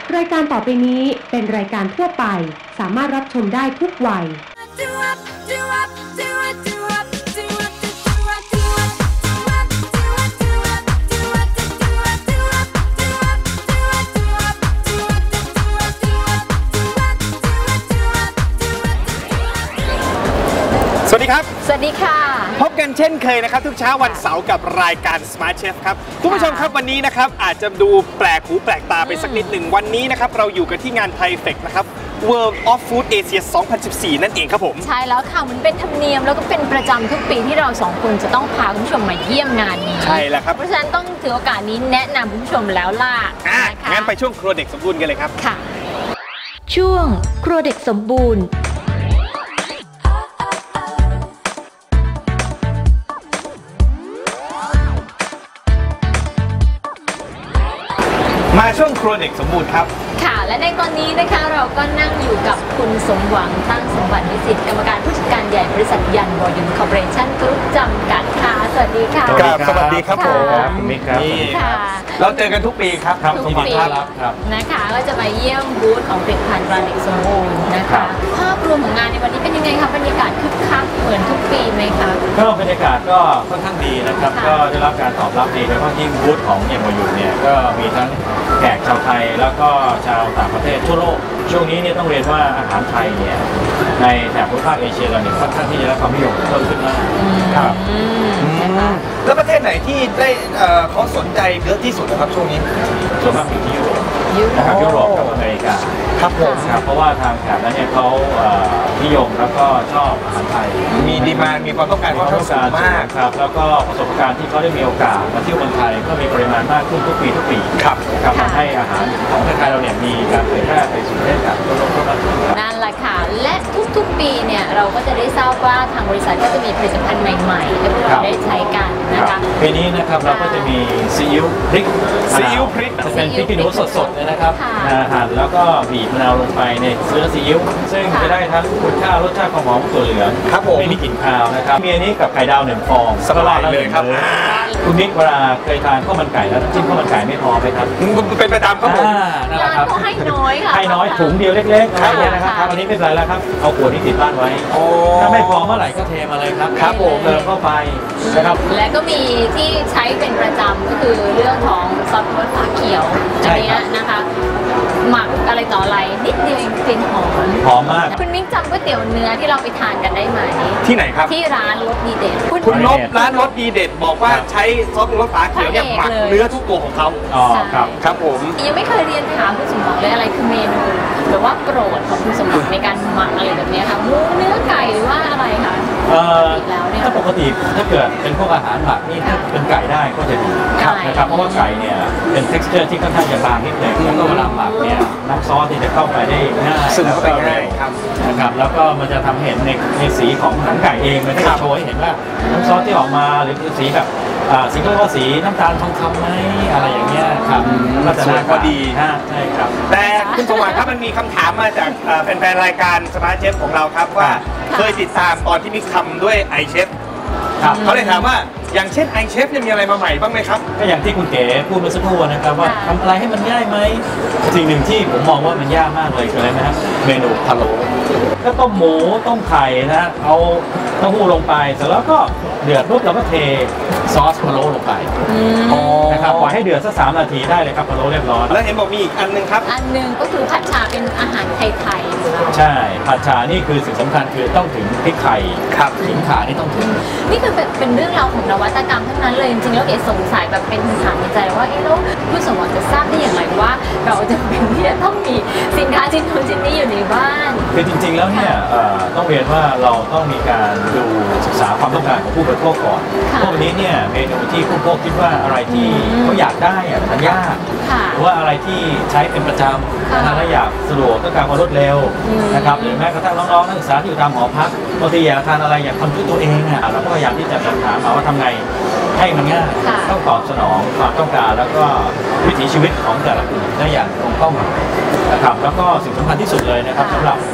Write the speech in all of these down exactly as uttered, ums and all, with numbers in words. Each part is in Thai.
รายการต่อไปนี้เป็นรายการทั่วไปสามารถรับชมได้ทุกวัยสวัสดีครับสวัสดีค่ะพบกันเช่นเคยนะครับทุกเช้าวันเสาร์กับรายการ Smart Chef ครับคุณผู้ชมครับวันนี้นะครับอาจจะดูแปลกหูแปลกตาไปสักนิดหนึ่งวันนี้นะครับเราอยู่กันที่งานไทเฟคนะครับ World of Food Asia สองพันสิบสี่ นั่นเองครับผมใช่แล้วค่ะมันเป็นธรรมเนียมแล้วก็เป็นประจำทุกปีที่เราสองคนจะต้องพาคุณผู้ชมมาเยี่ยมงานนี้ใช่แล้วครับเพราะฉะนั้นต้องถือโอกาสนี้แนะนำคุณผู้ชมแล้วล่ะนะคะงั้นไปช่วงครัวเด็กสมบูรณ์กันเลยครับค่ะช่วงครัวเด็กสมบูรณ์มาช่วงครัวเด็กสมบูรณ์ครับค่ะและในตอนนี้นะคะเราก็นั่งอยู่กับคุณสมหวังตั้งสมบัติวิสิทธิ์กรรมการผู้จัดการใหญ่บริษัทยันวอยุนคอร์ปอเรชั่นกรุ๊ปจำกัดค่ะสวัสดีค่ะสวัสดีครับผมมิกครับเราเจอกันทุกปีครับทุกปีนะคะก็จะมาเยี่ยมบูธของผลิตภัณฑ์ราเด็กสมบูรณ์นะคะภาพรวมของงานในวันนี้เป็นยังไงคะบรรยากาศคึกคักเหมือนทุกปีไหมคะก็บรรยากาศก็ค่อนข้างดีนะครับก็ได้รับการตอบรับดีแล้วก็ยิ่งบูธของยันวอยุนเนี่ยก็มีทั้งแขกชาวไทยแล้วก็ชาวต่างประเทศทั่วโลกช่วงนี้เนี่ยต้องเรียนว่าอาหารไทยเนี่ยในแถบภูมิภาคเอเชียเราเนี่ยค่อนข้างที่จะได้ความนิยมเพิ่มขึ้นมากครับแล้วประเทศไหนที่ได้เขาสนใจเยอะที่สุดนะครับช่วงนี้ส่วนมากอยู่ที่ยุโรปนะครับยุโรปกับอเมริกาครับผมครับเพราะว่าทางแถบนั้นเนี่ยเขานิยมแล้วก็ชอบอาหารไทยมีดีมานด์มีความต้องการความต้องการมากครับแล้วก็ประสบการณ์ที่เขาได้มีโอกาสมาเที่ยวเมืองไทยก็มีปริมาณมากขึ้นทุกปีทุกปีครับครับทำให้อาหารของไทยเราเนี่ยมีการเผยแพร่ไปสู่ประเทศต่างทั่วโลกทั่วโลกนั่นแหละค่ะและทุกๆปีเนี่ยเราก็จะได้ทราบว่าทางบริษัทก็จะมีผลิตภัณฑ์ใหม่ๆให้พวกเราได้ใช้กันนะคะปีนี้นะครับเราก็จะมีซีอิ๊วพริกซีอิ๊วพริกจะเป็นพริกขี้หนูสดๆเลยนะครับหั่นแล้วก็บีบมะนาวลงไปในเนื้อซีอิ๊วซึ่งจะได้ทั้งคุณค่ารสชาติความหอมถั่วเหลืองไม่มีกลิ่นคาวนะครับมีอันนี้กับไข่ดาวหนึ่งฟองสบายเลยครับคุณนิกเวลาเคยทานข้าวมันไก่แล้วจิ้มข้าวมันไก่ไม่พอไหมครับเป็นประจำครับผมร้านก็ให้น้อยค่ะให้น้อยถุงเดียวเล็กๆอะไรนะครับอันนี้ไม่เป็นไรแล้วครับเอาขวดที่ติดบ้านไว้ถ้าไม่พอเมื่อไหร่ก็เทมาเลยครับครับผมเติมเข้าไปนะครับและก็มีที่ใช้เป็นประจำก็คือเรื่องของซอสมะขามเขียวอันนี้นะคะหมักอะไรต่ออะไรนิดเดียวเองกลิ่นหอมหอมมากคุณมิ้งจำก๋วยเตี๋ยวเนื้อที่เราไปทานกันได้ไหมที่ไหนครับที่ร้านรสดีเด็ดคุณนพร้านรสดีเด็ดบอกว่าใช้ซอสมะขามเขียวเนี่ยหมักเนื้อทุกตัวของเขาอ๋อครับครับผมยังไม่เคยเรียนถามคุณสมบัติเลยอะไรคือเมนูหรือว่าโปรดของคุณสมบัติในการหมักอะไรแบบนี้ค่ะหมูเนื้อไก่หรือว่าอะไรคะถ้าปกติถ้าเกิดเป็นพวกอาหารหลักนี่ถ้าเป็นไก่ได้ก็จะดีนะครับเพราะว่าไก่เนี่ยเป็น texture ที่ค่อนข้างจะบางนิดนึงแล้วก็เวลาหมักเนี่ยน้ำซอสที่จะเข้าไปได้ง่ายซึมเข้าไปง่ายครับนะครับแล้วก็มันจะทำเห็นในในสีของหนังไก่เองมันจะโชว์ให้เห็นว่าน้ำซอสที่ออกมาหรือสีแบบสีก็เรียกว่าสีน้ำตาลทองคำไหมอะไรอย่างเงี้ยครับก็จะพอดีใช่ครับแต่คุณสมบัติครับมันมีคำถามมาจากแฟนๆรายการ Smart Chef ของเราครับว่าเคยติดตามตอนที่มีคำด้วยไอเชฟเขาเลยถามว่าอย่างเช่นไอเชฟจะมีอะไรมาใหม่บ้างไหมครับก็อย่างที่คุณเก๋พูดเมื่อสักครู่นะครับว่าทำอะไรให้มันง่ายไหมสิ่งหนึ่งที่ผมมองว่ามันยากมากเลยคืออะไรนะครับเมนูพะโล้ก็ต้มหมูต้มไข่นะเอาเต้าหู้ลงไปเสร็จแล้วก็เดือดปุ๊บเราก็เทซอสพะโล้ลงไปนะครับปล่อยให้เดือดสักสามนาทีได้เลยครับพะโล้เรียบร้อยแล้วเห็นบอกมีอีกอันนึงครับอันนึงก็คือผัดชาเป็นอาหารไทยๆใช่ผัดชานี่คือสิ่งสำคัญคือต้องถึงพริกไทยครับขิงข่านี่ต้องถึงนี่คือเป็นเรื่องราวของนวัตกรรมทั้งนั้นเลยจริงๆแล้วเอ๋สงสัยแบบเป็นคำถามในใจว่าเอ๊ะแล้วผู้สมหวังจะทราบได้อย่างไรว่าเราจะเป็นที่จะต้องมีสินค้าชิ้นนู้นชิ้นนี้อยู่ในบ้านคือจริงๆแล้วเนี่ยต้องเรียนว่าเราต้องมีการดูศึกษาความต้องการของผู้บริโภคก่อนพวกนี้เนี่ยเมนูที่ผู้บริโภคคิดว่าอะไรที่เขาอยากได้อะมันยากหรือว่าอะไรที่ใช้เป็นประจำนะและอยากสะดวกต้องการความรวดเร็วนะครับหรือแม้กระทั่งน้องๆนักศึกษาที่อยู่ตามหอพักบางทีอยากทานอะไรอยากทำด้วยตัวเองอ่ะเราก็พยายามที่จะถามว่าทำไงให้มันง่ายต้องตอบสนองความต้องการแล้วก็วิถีชีวิตของแต่ละกลุ่มได้อย่างตรงเป้าหมายนะครับแล้วก็สิ่งสำคัญที่สุดเลยนะครับสำหรับ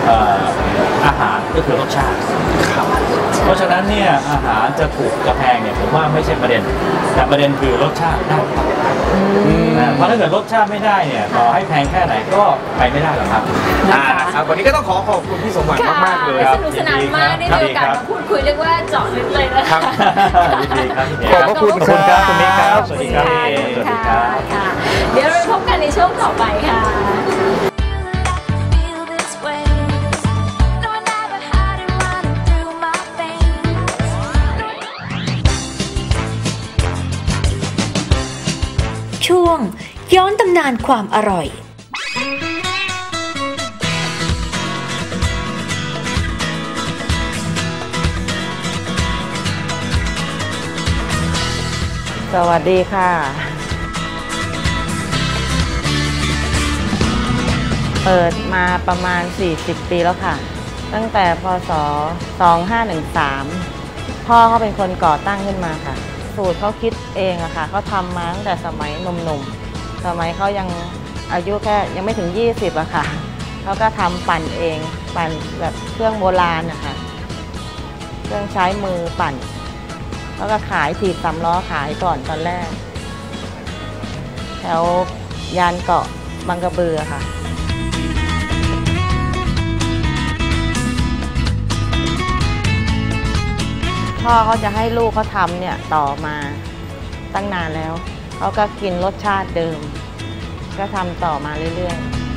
อาหารก็คือรสชาติเพราะฉะนั้นเนี่ยอาหารจะถูกกระแพงเนี่ยผมว่าไม่ใช่ประเด็นแต่ประเด็นคือรสชาติได้เพราะถ้าเกิดรสชาติไม่ได้เนี่ยต่อให้แพงแค่ไหนก็ไปไม่ได้หรอกครับครับวันนี้ก็ต้องขอขอบคุณพี่สมหวังมากๆเลยสนุกสนานมากได้มีโอกาสมาพูดคุยเรียกว่าเจาะลึกเลยนะคะยินดีครับขอบพระคุณครับคุณมิกครับสวัสดีครับสวัสดีครับเดี๋ยวเราพบกันในช่วงต่อไปค่ะช่วงย้อนตำนานความอร่อยสวัสดีค่ะเปิดมาประมาณสี่สิบปีแล้วค่ะตั้งแต่พ.ศ. สองห้าหนึ่งสามพ่อเขาเป็นคนก่อตั้งขึ้นมาค่ะสูตรเขาคิดเองอะค่ะเขาทำมาตั้งแต่สมัยหนุ่มๆสมัยเขายังอายุแค่ยังไม่ถึงยี่สิบอะค่ะเขาก็ทำปั่นเองปั่นแบบเครื่องโบราณอะค่ะเครื่องใช้มือปั่นแล้วก็ขายถีบสามล้อขายก่อนตอนแรกแถวยานเกาะบางกระบือค่ะพ่อเขาจะให้ลูกเขาทำเนี่ยต่อมาตั้งนานแล้วเขาก็กินรสชาติเดิมก็ทำต่อมาเรื่อย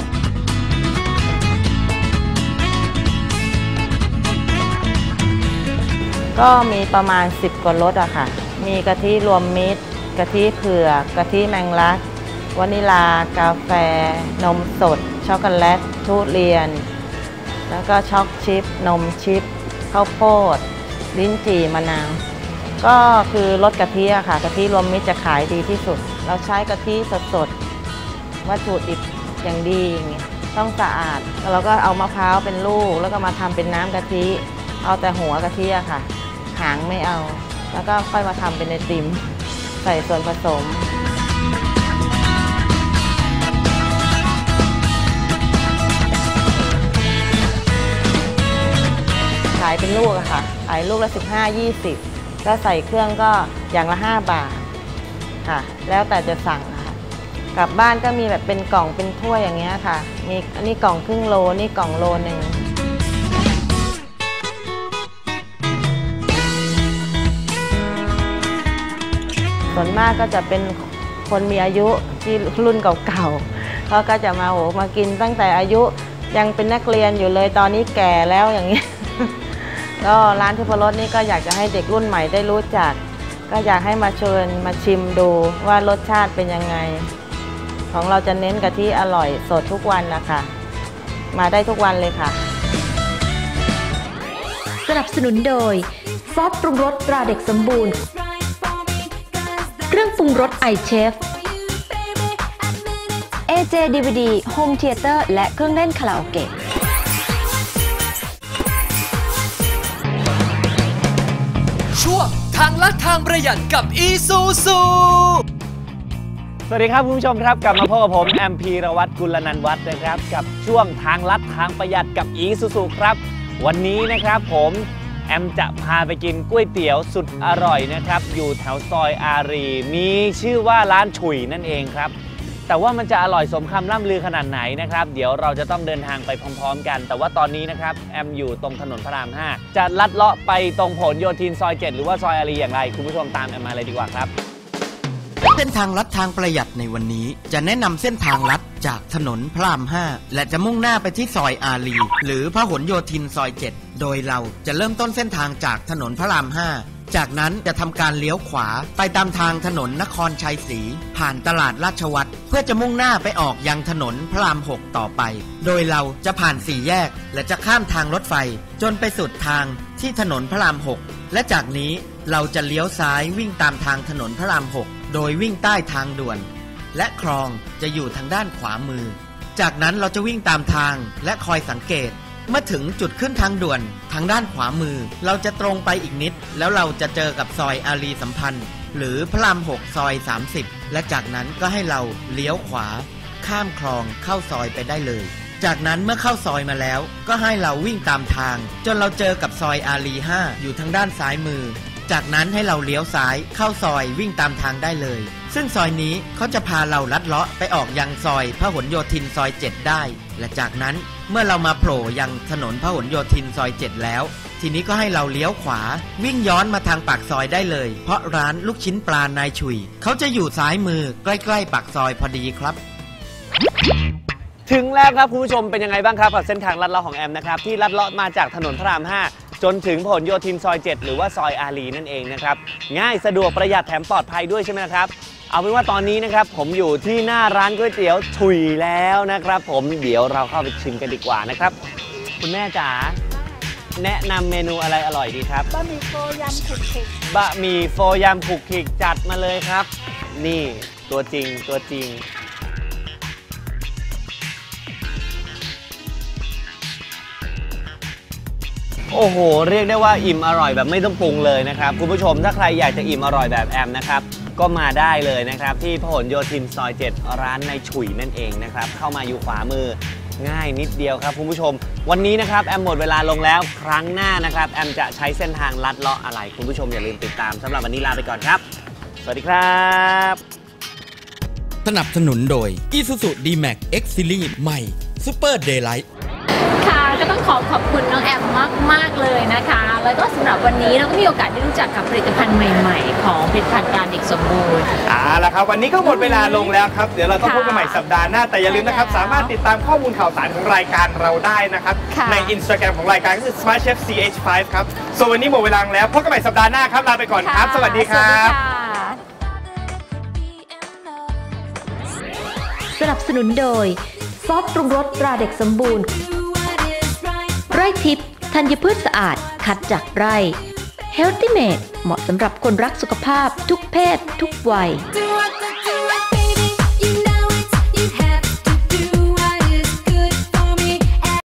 ๆก็มีประมาณสิบกว่ารสอะค่ะมีกะทิรวมมิตรกะทิเผือกกะทิแมงลักวานิลากาแฟนมสดช็อกโกแลตทุเรียนแล้วก็ช็อกชิพนมชิพข้าวโพดลิ้นจี่มะนาวก็คือรสกะทิอะค่ะกะทิรวมมิตรจะขายดีที่สุดเราใช้กะทิสดๆวัตถุดิบอย่างดีอย่างเงี้ยต้องสะอาดแล้วเราก็เอามะพร้าวเป็นลูกแล้วก็มาทำเป็นน้ำกะทิเอาแต่หัวกะทิอะค่ะหางไม่เอาแล้วก็ค่อยมาทำเป็นไอติมใส่ส่วนผสมขายเป็นลูกอะค่ะขายลูกละสิบห้า ยี่สิบก็ใส่เครื่องก็อย่างละห้าบาทค่ะแล้วแต่จะสั่งค่ะกลับบ้านก็มีแบบเป็นกล่องเป็นถ้วยอย่างเงี้ยค่ะมีอันนี้กล่องครึ่งโลนี่กล่องโลนึงส่วนมากก็จะเป็นคนมีอายุที่รุ่นเก่าๆเขาก็จะมาโหมากินตั้งแต่อายุยังเป็นนักเรียนอยู่เลยตอนนี้แก่แล้วอย่างนี้ก็ร้านทิพรสนี่ก็อยากจะให้เด็กรุ่นใหม่ได้รู้จักก็อยากให้มาเชิญมาชิมดูว่ารสชาติเป็นยังไงของเราจะเน้นกะทิอร่อยสดทุกวันนะคะมาได้ทุกวันเลยค่ะสนับสนุนโดยซอสปรุงรสตราเด็กสมบูรณ์เครื่องปรุงรสไอเชฟ เอ เจ ดี วี ดี โฮมเธียเตอร์และเครื่องเล่นคาราโอเกะช่วงทางลัดทางประหยัดกับอีซูซูสวัสดีครับคุณผู้ชมครับกลับมาพบกับผมแอมพีรวัตรกุลนันท์วัฒน์นะครับกับช่วงทางลัดทางประหยัดกับอีซูซูครับวันนี้นะครับผมแอมจะพาไปกินก๋วยเตี๋ยวสุดอร่อยนะครับอยู่แถวซอยอารีมีชื่อว่าร้านฉุยนั่นเองครับแต่ว่ามันจะอร่อยสมคำล่ำลือขนาดไหนนะครับเดี๋ยวเราจะต้องเดินทางไปพร้อมๆกันแต่ว่าตอนนี้นะครับแอมอยู่ตรงถนนพระรามห้าจะลัดเลาะไปตรงผลโยธินซอยเจ็ดหรือว่าซอยอารีอย่างไรคุณผู้ชมตามแอมมาเลยดีกว่าครับเส้นทางลัดทางประหยัดในวันนี้จะแนะนำเส้นทางลัดจากถนนพระรามห้าและจะมุ่งหน้าไปที่ซอยอารีหรือพหลโยธินซอยเจ็ดโดยเราจะเริ่มต้นเส้นทางจากถนนพระรามห้าจากนั้นจะทำการเลี้ยวขวาไปตามทางถนนนครชัยศรีผ่านตลาดราชวัตรเพื่อจะมุ่งหน้าไปออกยังถนนพระรามหกต่อไปโดยเราจะผ่านสี่แยกและจะข้ามทางรถไฟจนไปสุดทางที่ถนนพระรามหกและจากนี้เราจะเลี้ยวซ้ายวิ่งตามทางถนนพระรามหกโดยวิ่งใต้ทางด่วนและคลองจะอยู่ทางด้านขวามือจากนั้นเราจะวิ่งตามทางและคอยสังเกตเมื่อถึงจุดขึ้นทางด่วนทางด้านขวามือเราจะตรงไปอีกนิดแล้วเราจะเจอกับซอยอารีสัมพันธ์หรือพระรามหกซอยสามสิบและจากนั้นก็ให้เราเลี้ยวขวาข้ามคลองเข้าซอยไปได้เลยจากนั้นเมื่อเข้าซอยมาแล้วก็ให้เราวิ่งตามทางจนเราเจอกับซอยอารีห้าอยู่ทางด้านซ้ายมือจากนั้นให้เราเลี้ยวซ้ายเข้าซอยวิ่งตามทางได้เลยซึ่งซอยนี้เขาจะพาเราลัดเลาะไปออกยังซอยพหลโยธินซอยเจ็ดได้และจากนั้นเมื่อเรามาโผล่ยังถนนพหลโยธินซอยเจ็ดแล้วทีนี้ก็ให้เราเลี้ยวขวาวิ่งย้อนมาทางปากซอยได้เลยเพราะร้านลูกชิ้นปลานายฉุยเขาจะอยู่ซ้ายมือใกล้ๆปากซอยพอดีครับถึงแล้วครับคุณผู้ชมเป็นยังไงบ้างครับกับเส้นทางลัดเลาะของแอมนะครับที่ลัดเลาะมาจากถนนพระรามห้าจนถึงพหลโยธินซอยเจ็ดหรือว่าซอยอารีนั่นเองนะครับง่ายสะดวกประหยัดแถมปลอดภัยด้วยใช่ไหมครับเอาเป็นว่าตอนนี้นะครับผมอยู่ที่หน้าร้านก๋วยเตี๋ยวฉุยแล้วนะครับผมเดี๋ยวเราเข้าไปชิมกันดีกว่านะครับคุณแม่จ๋าแนะนำเมนูอะไรอร่อยดีครับบะหมี่โฟยำผุกขิกบะหมี่โฟยำผุกขิกจัดมาเลยครับนี่ตัวจริงตัวจริงโอ้โหเรียกได้ว่าอิ่มอร่อยแบบไม่ต้องปรุงเลยนะครับคุณผู้ชมถ้าใครอยากจะอิ่มอร่อยแบบแอมนะครับก็มาได้เลยนะครับที่พหลโยธินซอยเจ็ดร้านนายฉุยนั่นเองนะครับเข้ามาอยู่ขวามือง่ายนิดเดียวครับคุณผู้ชมวันนี้นะครับแอมหมดเวลาลงแล้วครั้งหน้านะครับแอมจะใช้เส้นทางลัดเลาะอะไรคุณผู้ชมอย่าลืมติดตามสำหรับวันนี้ลาไปก่อนครับสวัสดีครับสนับสนุนโดย Isuzu ดี แม็กซ์ X Series ใหม่ Super Daylight ค่ะก็ต้องขอขอบคุณน้องแอมมากมากเลยนะคะแล้วก็สำหรับวันนี้เราก็มีโอกาสได้รู้จักกับผลิตภัณฑ์ใหม่ๆของผลิตภัณฑ์การเด็กสมบูรณ์อ่าละครับวันนี้ก็หมดเวลาลงแล้วครับเดี๋ยวเราต้องพบกันใหม่สัปดาห์หน้าแต่อย่าลืมนะครับสามารถติดตามข้อมูลข่าวสารของรายการเราได้นะครับใน Instagram ของรายการก็คือ สมาร์ทเชฟ ซี เอช ไฟว์ ครับส่วนวันนี้หมดเวลาแล้วพบกันใหม่สัปดาห์หน้าครับลาไปก่อนครับสวัสดีครับสนับสนุนโดยซอสปรุงรสตราเด็กสมบูรณ์ไร่ทิพย์ธัญพืชสะอาดคัดจากไร่ Healthy Made เหมาะสำหรับคนรักสุขภาพทุกเพศทุกวัย